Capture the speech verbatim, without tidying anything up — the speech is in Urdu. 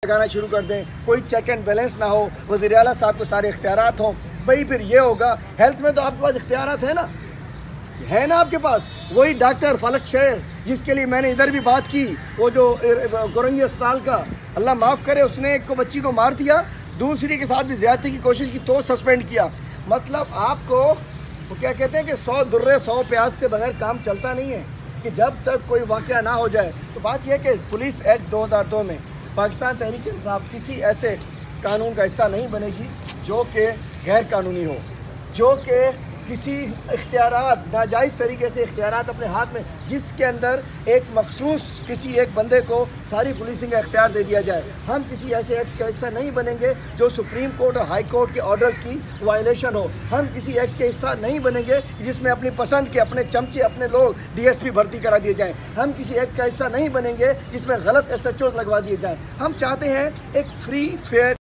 لگانا شروع کر دیں، کوئی چیک اینڈ بیلنس نہ ہو، وزیر اعلیٰ صاحب کو سارے اختیارات ہوں، بھئی پھر یہ ہوگا۔ ہیلتھ میں تو آپ کے پاس اختیارات ہیں نا، ہے نا آپ کے پاس؟ وہی ڈاکٹر فلک شیر جس کے لیے میں نے ادھر بھی بات کی، وہ جو گورنجی اسپتال کا، اللہ معاف کرے، اس نے ایک کو بچی کو مار دیا، دوسری کے ساتھ بھی زیادتی کی کوشش کی تو سسپینڈ کیا۔ مطلب آپ کو وہ کیا کہتے ہیں کہ سو درے سو پیاز کے بغیر کام چلتا نہیں ہے، کہ جب تک کوئی واقعہ نہ ہو جائے۔ تو بات یہ ہے کہ پولیس ایکٹ دو ہزار دو میں پاکستان تحریک انصاف کسی ایسے قانون کا حصہ نہیں بنے گی جو کہ غیر قانونی ہو، جو کہ کسی اختیارات ناجائز طریقے سے اختیارات اپنے ہاتھ میں، جس کے اندر ایک مخصوص کسی ایک بندے کو ساری پولیسنگ کا اختیار دے دیا جائے۔ ہم کسی ایسے ایکٹ کا حصہ نہیں بنیں گے جو سپریم کورٹ اور ہائی کورٹ کے آرڈرز کی وائلیشن ہو۔ ہم کسی ایکٹ کے حصہ نہیں بنیں گے جس میں اپنی پسند کے اپنے چمچے اپنے لوگ ڈی ایس پی بھرتی کرا دیے جائیں۔ ہم کسی ایکٹ کا حصہ نہیں بنیں گے جس میں غلط ایس ایچ اوز لگوا دیے جائیں۔ ہم چاہتے ہیں ایک فری فیئر